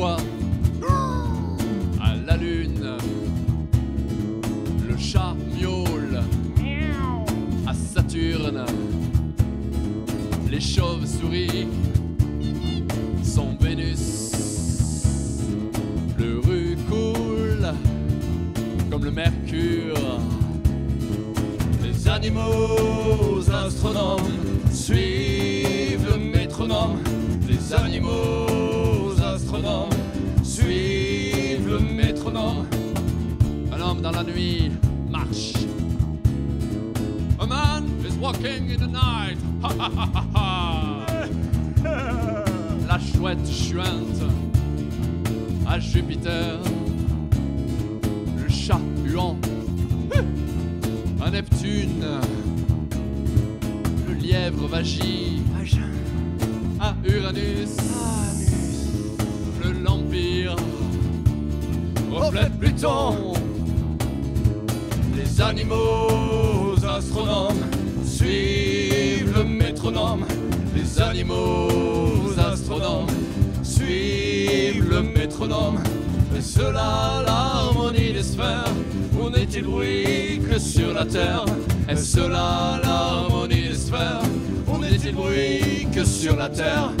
fois à la lune. Le chat miaule à Saturne. Les chauves-souris sont Vénus. Le rue coule comme le mercure. Les animaux astronomes suivent le métronome. Les animaux astronomes suivent le métronome. Un homme dans la nuit marche. A man is walking in the night. Ha ha ha ha ha. La chouette chuinte à Jupiter. Le chat huant à Neptune. Le lièvre vagit à Uranus. Le lampire reflète Pluton. Les animaux astronomes suivent le métronome. Les animaux astronomes suivent le métronome. Est-ce là l'harmonie des sphères? Où n'est-il bruit que sur la terre? Est-ce là l'harmonie des sphères? Où n'est-il bruit que sur la terre?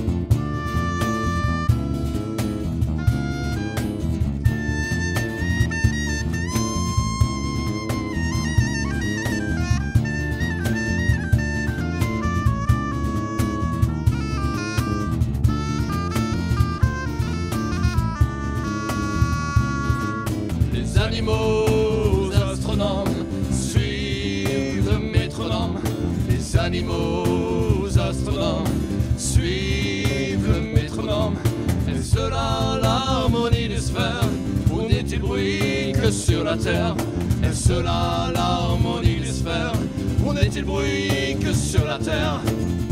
Les animaux astronomes suivent le métronome. Les animaux astronomes suivent le métronome. Est-ce là l'harmonie des sphères? Où n'est-il bruit que sur la terre? Est-ce là l'harmonie des sphères? Où n'est-il bruit que sur la terre?